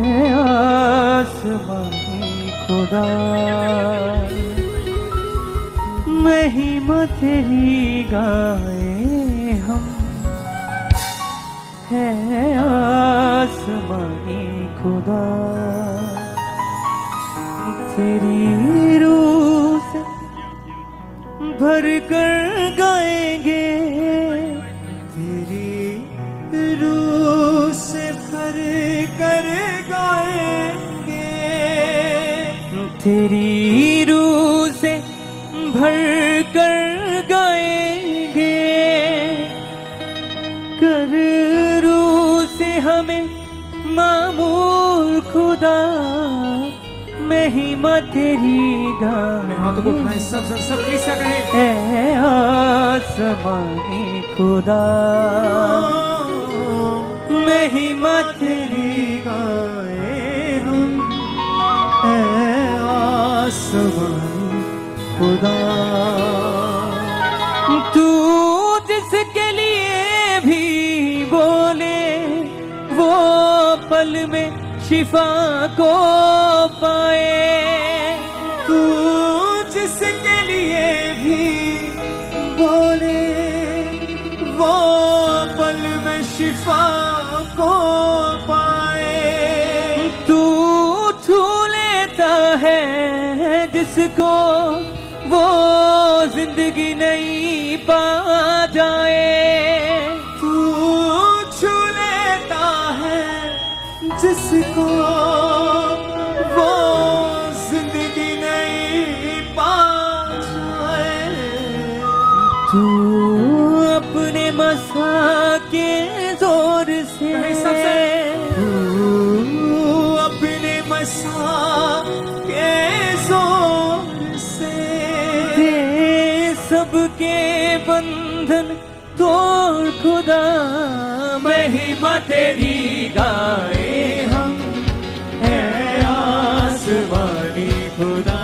आसमानी खुदा, महिमा तेरी गाए हम। है आसमानी खुदा, तेरी रूह से भर कर गाएंगे, तेरी रूह से भर कर गाएंगे, तेरी रूह से भर कर गाएंगे, कर रूह से हमें मामूर खुदा, महिमा तेरी गाए। हाथों को उठाएं सब कैसा कहें। है आसमानी खुदा, महिमा तेरी गाए हम। है आसमानी खुदा, तू जिसके लिए भी बोले वो पल में शिफा को पाए, तू जिसके लिए भी बोले वो पल में शिफा को पाए, तू छू लेता है जिसको वो जिंदगी नहीं पा जाए, तू छू लेता है जिसको वो जिंदगी नहीं पा जाए, तू अपने मसा के जोर से, तू अपने मसा के जोर से दे सबके बंधन तोड़ खुदा, महिमा तेरी गाए हम। है आसमानी खुदा,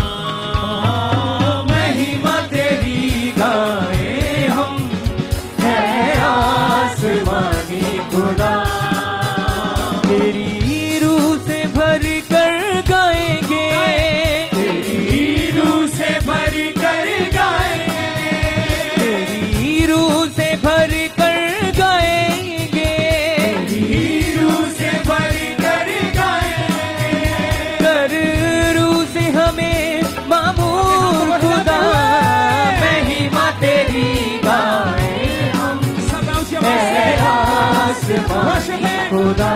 महिमा तेरी गाए हम। है आसमानी खुदा, तेरी रूह से भर कर गाएंगे, तेरी रूह से भर कर गाएंगे, तेरी रूह से भर कर गाएंगे, तेरी रूह से भर कर गाएंगे, कर रूह से हमें मामूर खुदा, महिमा तेरी गाए हम। है आसमानी खुदा,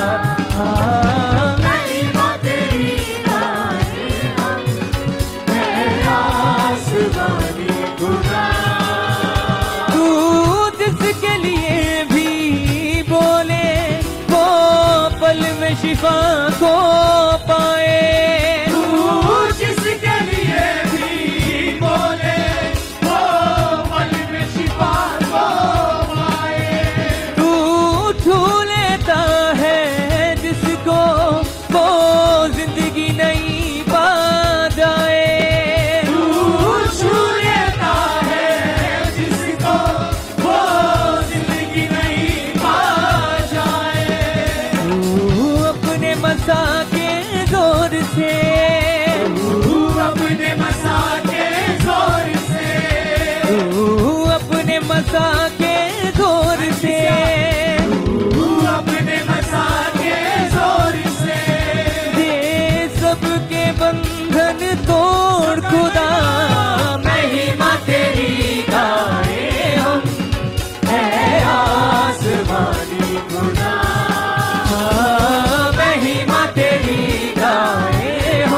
महिमा तेरी गाए हम। है आसमानी खुदा, तू जिसके लिए भी बोले वो पल में शिफा को पाए, तू जिसके लिए भी बोले वो पल में शिफा को पाए, तू छू लेता है जिसको वो जिंदगी नहीं पा जाए, तू छू लेता है जिसको वो जिंदगी नहीं पा जाए, तू अपने मसा के जोर से, तू अपने मसा के जोर से, तू अपने मसा के जोर से, तू अपने मसा के जोर से दे सबके बंधन तोड़ खुदा, महिमा तेरी गाए हम। है आसमानी खुदा, महिमा तेरी गाए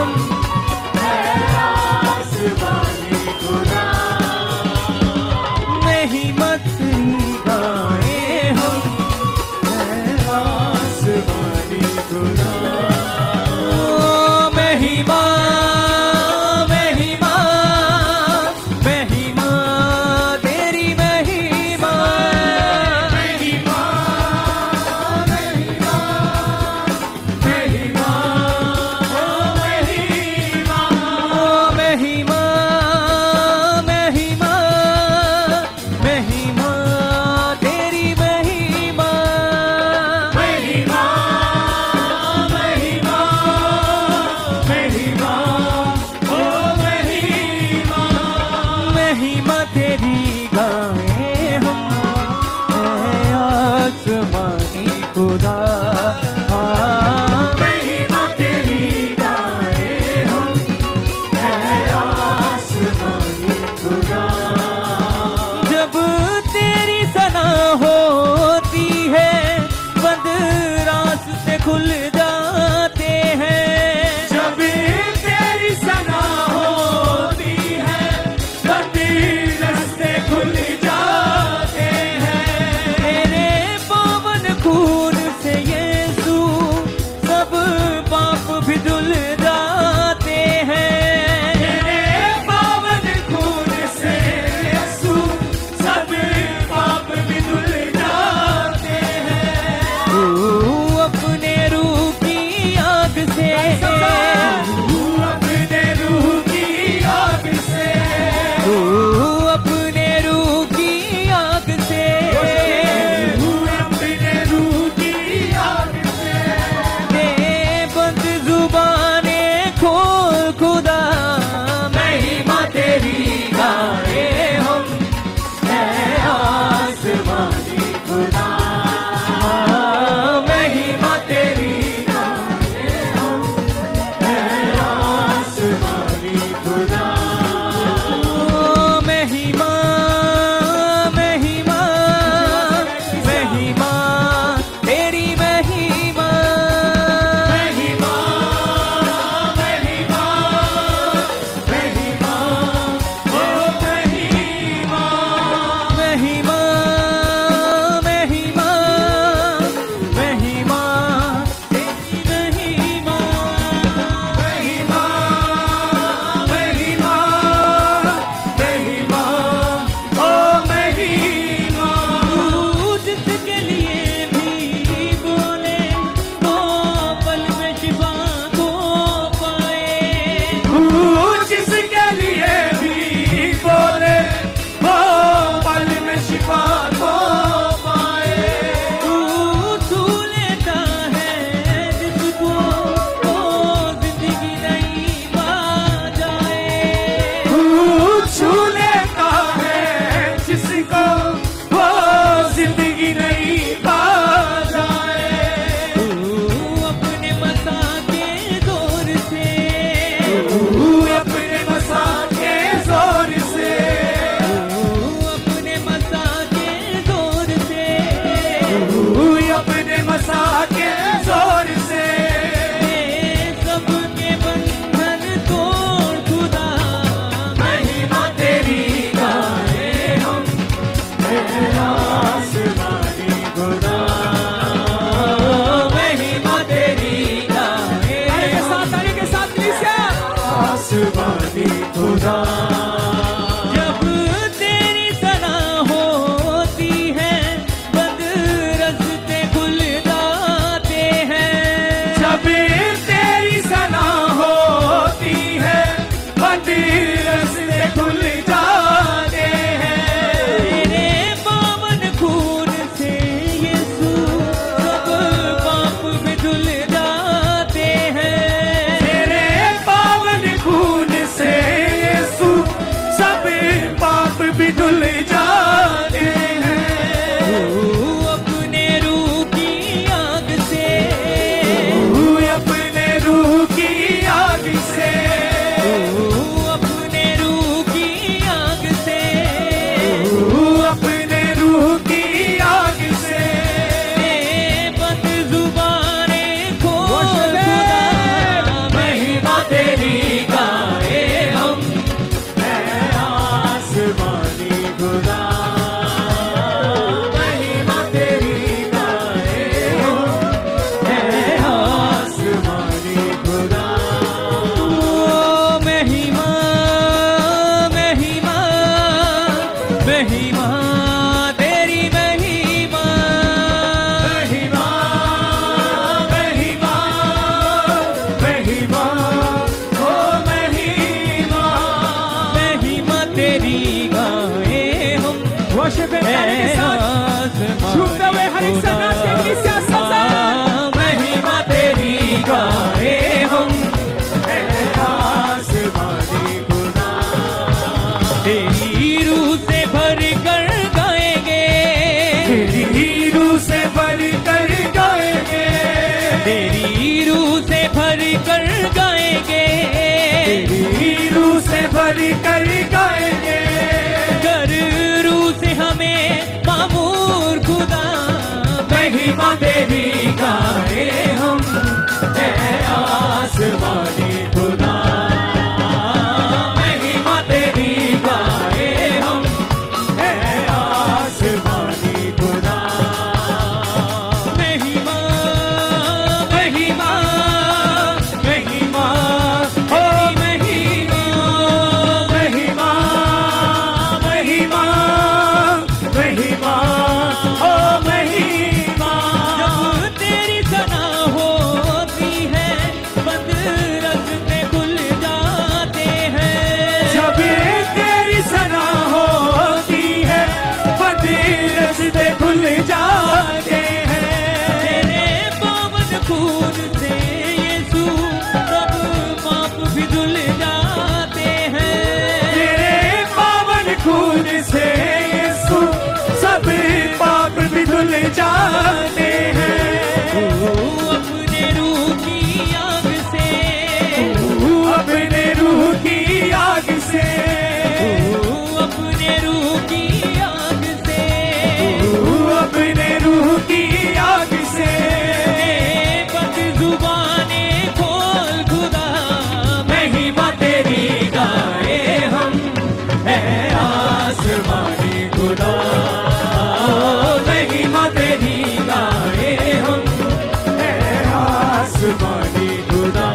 खुदा। जब तेरी सना होती है बद रस्ते खुल जाते हैं। जब तेरी सना होती है बद रस्ते खुल जाते हैं। तेरे पावन खून से यीशु सब पाप भी धुल जाते हैं। तेरे पावन खून से यीशु सब पाप भी धुल जाते हैं। तू अपने रूह की आग से, तू अपने रूह की आग से, तू अपने रूह की आग से, तू अपने रूह की आग से बंद जुबानें खोल खुदा। महिमा तेरी गाए हम, है आसमानी खुदा। महिमा तेरी गाए हम, है आसमानी खुदा। ओ महिमा महिमा महिमा तेरी महिमा। महिमा महिमा महिमा ओ महिमा। महिमा तेरी गाए हम, वर्शिप में गाने के साथ झूमते हुए हर एक सन्यास के कलीसिया सब महिमा तेरी गाए हम, है आसमानी खुदा। तेरी रूह से भर कर गाएंगे, तेरी रूह से भर कर गाएंगे, तेरी रूह से भर कर गाएंगे, तेरी रूह से भर कर गाएंगे। कर रूह से हमें मामूर खुदा। महिमा तेरी गाए हम, है आसमानी खुदा। महिमा तेरी गाए हम, है आसमानी खुदा। महिमा महिमा महिमा ओ महिमा महिमा महिमा महिमा ओ महिमा। जब तेरी सना होती है बंद रस्ते खुल जाते हैं। जब तेरी सना होती है बंद रस्ते खुल जाते हैं। तेरे पावन खून से यीशु सब पाप भी धुल जाते हैं। तेरे पावन खून से यीशु सब पाप भी धुल जाते हैं। तू अपने रूह की आग से, तू अपने रूह की आग से, तू अपने रूह की आग से, तू अपने रूह की आग से बंद जुबानें खोल खुदा। महिमा तेरी गाए हम, है आसमानी खुदा। महिमा तेरी गाए हम, है आसमानी खुदा।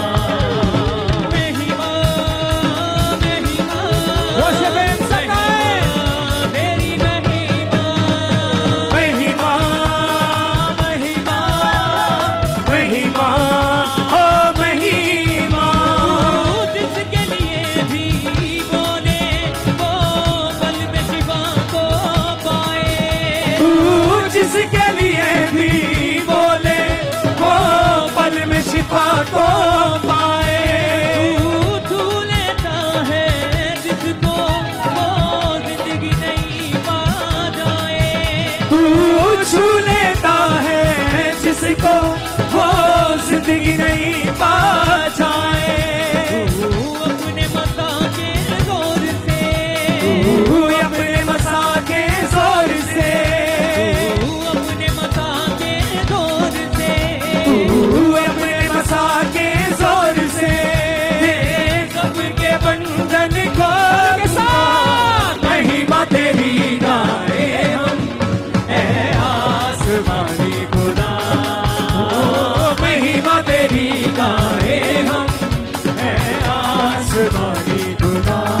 महिमा महिमा वर्शिप में सब गाए। तेरी महिमा। महिमा महिमा महिमा ओ महिमा। जिसके लिए भी बोले वो पल में शिफा को पाए। तू जिसके लिए भी बोले वो पल में शिफा को पाए। तू छू लेता है जिसको वो जिंदगी नहीं पा जाए। तू छू लेता है जिसको वो जिंदगी नहीं पा जाए। तू अपने मसा के जोर से, तू अपने मसा के जोर से, तू अपने मसा के जोर से, तू अपने मसा के जोर से सबके बंधन को के साथ। महिमा तेरी गाए हम, है आसमानी खुदा। ओ महिमा तेरी गाए हम, है आसमानी खुदा।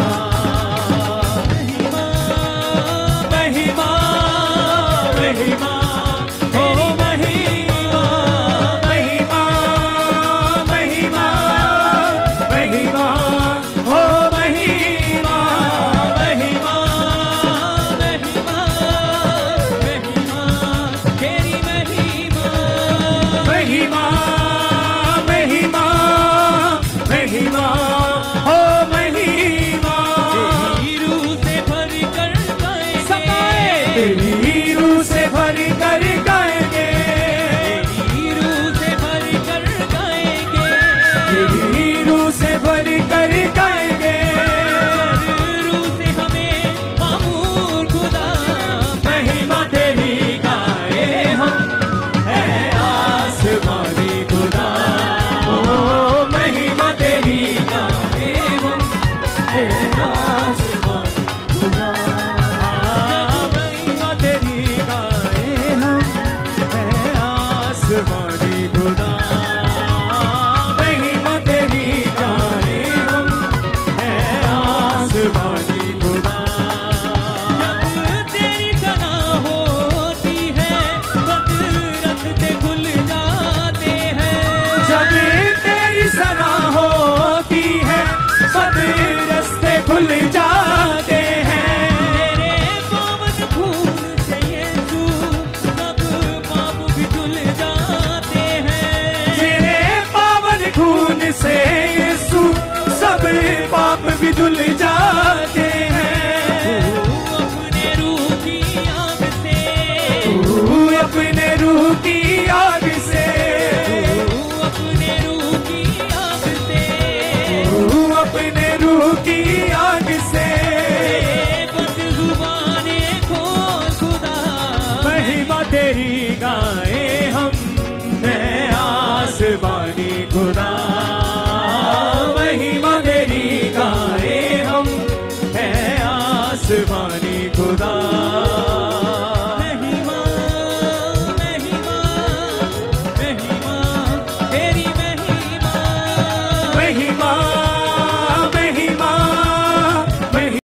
सना होती है, सब रास्ते खुल जाते हैं। तेरे पावन खून से यीशु सब पाप भी धुल जाते हैं। तेरे पावन खून से यीशु सब पाप भी धुल